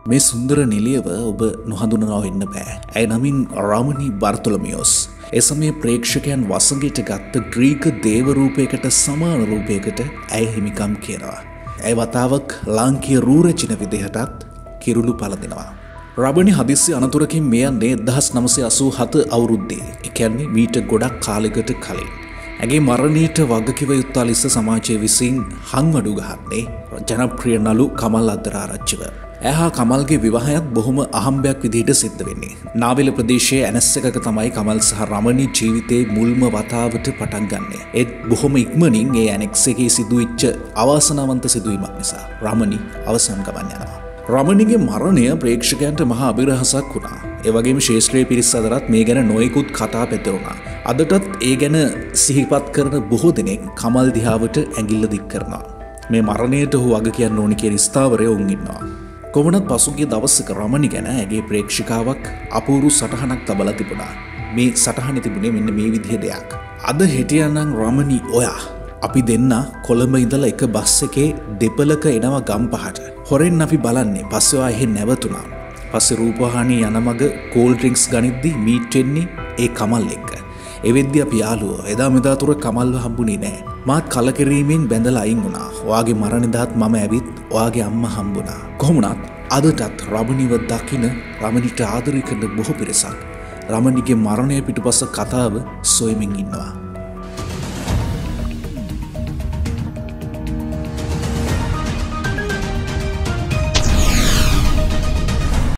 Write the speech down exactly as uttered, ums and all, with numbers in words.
මේ සුන්දර නිලියව ඔබ නොහඳුනනවා වෙන්න බෑ. ඇය නමින් රමණී බර්තොලමියෝස්. ඒ සමයේ ප්‍රේක්ෂකයන් වසඟයට ගත්ත ග්‍රීක දේව රූපයකට සමාන රූපයකට ඇය හිමිකම් කියනවා. ඇය වතාවක් ලාංකීය රූරචින විදිහටත් කිරුළු පළඳිනවා. රමණී හදිස්සි අනතුරකින් මේ යන්නේ එක්දහස් නවසිය අසූ හත අවුරුද්දේ. ඒ කියන්නේ මීට ගොඩක් කාලයකට කලින්. ඇගේ මරණයට වගකිව යුත්තා ලෙස සමාජය විසින් හංවඩු ගහන්නේ ජනප්‍රිය නළු කමල් අද්දරආරච්චිව. ඇය හා කමල්ගේ විවාහයත් බොහොම අහම්බයක් විදිහට සිද්ධ වෙන්නේ. නාවිල ප්‍රදේශයේ ඇනස් එකක තමයි කමල් සහ රමණී ජීවිතේ මුල්ම වතාවට පටන් ගන්නෙ. ඒත් බොහොම ඉක්මනින් ඒ ඇනෙක්ස් එකේ සිදුවෙච්ච අවාසනාවන්ත සිදුවීමක් නිසා රමණී අවසන් ගමන් යනවා. රමණීගේ මරණය ප්‍රේක්ෂකයන්ට මහා අභිරහසක් වුණා. ඒ වගේම ශාස්ත්‍රීය පිරිස් අතරත් මේ ගැන නොයෙකුත් කතා පැතිරුණා. අදටත් ඒ ගැන සිහිපත් කරන බොහෝ දෙනෙක් කමල් දිහාවට ඇඟිල්ල දික් කරනවා. මේ මරණයට ඔහු වග කියන්න ඕනි කියන ස්ථාවරය උන් ඉන්නවා. කොමනත් පසුගිය දවසක රමණී ගැන ඇගේ ප්‍රේක්ෂකාවක් අපූරු සටහනක් තබලා තිබුණා. මේ සටහනේ තිබුණේ මෙන්න මේ විදිහ දෙයක්. අද හිටියනම් රමණී ඔයා අපි දෙන්න කොළඹ ඉඳලා එක බස් එකේ දෙපළක එනවා ගම්පහට. හොරෙන් අපි බලන්නේ. පස්සේ ඔයා එහෙ නැවතුණා. පස්සේ රූපවාහිනිය යන මග කෝල් ඩ්‍රින්ක්ස් ගනිද්දි මීට් වෙන්නේ ඒ කමල් එක්ක. ඒ වෙද්දි අපි යාළුවෝ. එදා මෙදා තුර කමල්ව හම්බුනේ නෑ. මාත් කලකිරීමෙන් බැඳලා අයින් වුණා. ඔයාගේ මරණදාත් මම ඇවිත් ඔයාගේ අම්මා හම්බුණා. කොහොමුණත් අදටත් රමණීව දකින රමණීට ආදරය කරන බොහෝ පිරිසක් රමණීගේ මරණය පිටුපස කතාව සොයමින් ඉන්නවා.